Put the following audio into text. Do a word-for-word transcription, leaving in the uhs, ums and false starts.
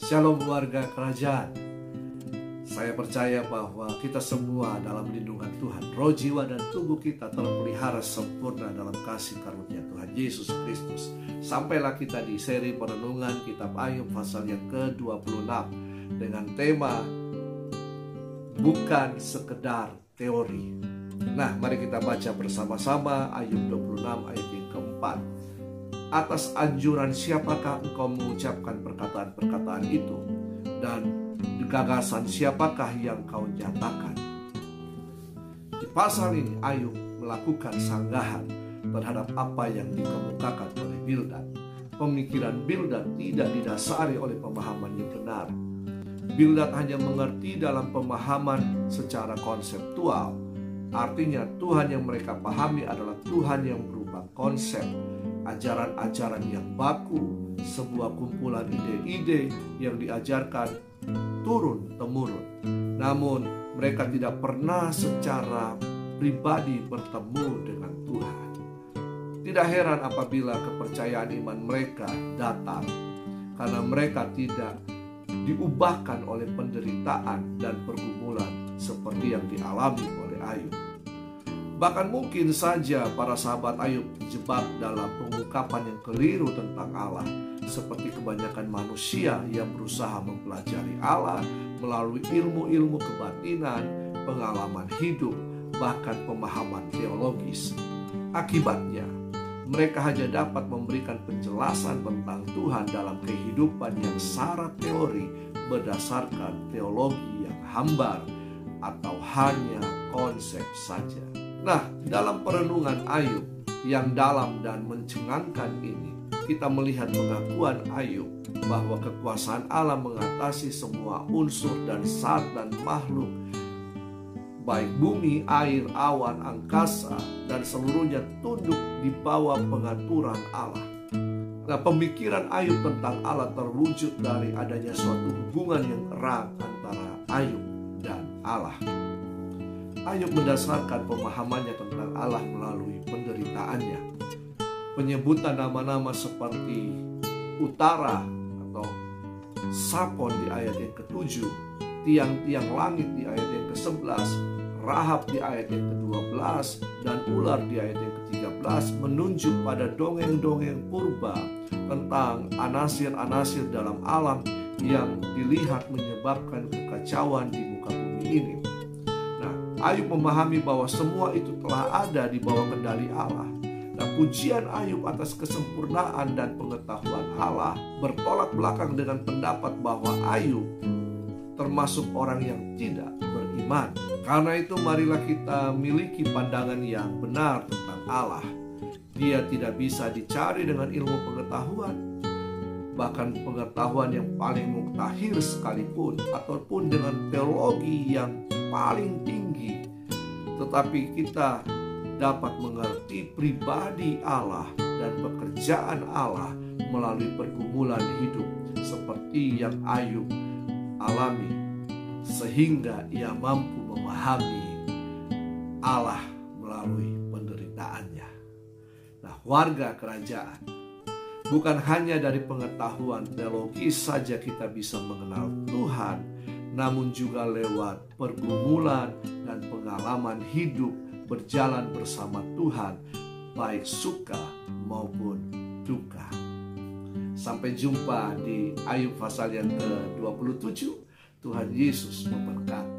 Shalom warga kerajaan. Saya percaya bahwa kita semua dalam lindungan Tuhan. Roh, jiwa, dan tubuh kita terpelihara sempurna dalam kasih karunia Tuhan Yesus Kristus. Sampailah kita di seri perenungan kitab Ayub pasal yang ke dua puluh enam dengan tema bukan sekedar teori. Nah, mari kita baca bersama-sama Ayub dua puluh enam ayat yang keempat. Atas anjuran siapakah engkau mengucapkan perkataan-perkataan itu, dan gagasan siapakah yang kau nyatakan? Di pasal ini Ayub melakukan sanggahan terhadap apa yang dikemukakan oleh Bildad. Pemikiran Bildad tidak didasari oleh pemahaman yang benar. Bildad hanya mengerti dalam pemahaman secara konseptual. Artinya Tuhan yang mereka pahami adalah Tuhan yang berupa konsep, ajaran-ajaran yang baku, sebuah kumpulan ide-ide yang diajarkan turun-temurun. Namun mereka tidak pernah secara pribadi bertemu dengan Tuhan. Tidak heran apabila kepercayaan iman mereka datar, karena mereka tidak diubahkan oleh penderitaan dan pergumulan seperti yang dialami oleh Ayub. Bahkan mungkin saja para sahabat Ayub terjebak dalam pengungkapan yang keliru tentang Allah, seperti kebanyakan manusia yang berusaha mempelajari Allah melalui ilmu-ilmu kebatinan, pengalaman hidup, bahkan pemahaman teologis. Akibatnya, mereka hanya dapat memberikan penjelasan tentang Tuhan dalam kehidupan yang syarat teori berdasarkan teologi yang hambar atau hanya konsep saja. Nah, dalam perenungan Ayub yang dalam dan mencengangkan ini, kita melihat pengakuan Ayub bahwa kekuasaan Allah mengatasi semua unsur dan zat dan makhluk, baik bumi, air, awan, angkasa, dan seluruhnya tunduk di bawah pengaturan Allah. Nah, pemikiran Ayub tentang Allah terwujud dari adanya suatu hubungan yang erat antara Ayub dan Allah. Ayub mendasarkan pemahamannya tentang Allah melalui penderitaannya. Penyebutan nama-nama seperti Utara atau Sapon di ayat yang ketujuh, tiang-tiang langit di ayat yang kesebelas, Rahab di ayat yang kedua belas, dan ular di ayat yang ketiga belas menunjuk pada dongeng-dongeng purba tentang anasir-anasir dalam alam yang dilihat menyebabkan kekacauan di muka bumi ini. Ayub memahami bahwa semua itu telah ada di bawah kendali Allah. Nah, pujian Ayub atas kesempurnaan dan pengetahuan Allah bertolak belakang dengan pendapat bahwa Ayub termasuk orang yang tidak beriman. Karena itu marilah kita miliki pandangan yang benar tentang Allah. Dia tidak bisa dicari dengan ilmu pengetahuan, bahkan pengetahuan yang paling muktahir sekalipun, ataupun dengan teologi yang paling tinggi, tetapi kita dapat mengerti pribadi Allah dan pekerjaan Allah melalui pergumulan hidup seperti yang Ayub alami, sehingga ia mampu memahami Allah melalui penderitaannya. Nah, warga kerajaan, bukan hanya dari pengetahuan teologis saja kita bisa mengenal Tuhan, namun juga lewat pergumulan dan pengalaman hidup berjalan bersama Tuhan, baik suka maupun duka. Sampai jumpa di Ayub pasal yang ke dua puluh tujuh. Tuhan Yesus memberkati.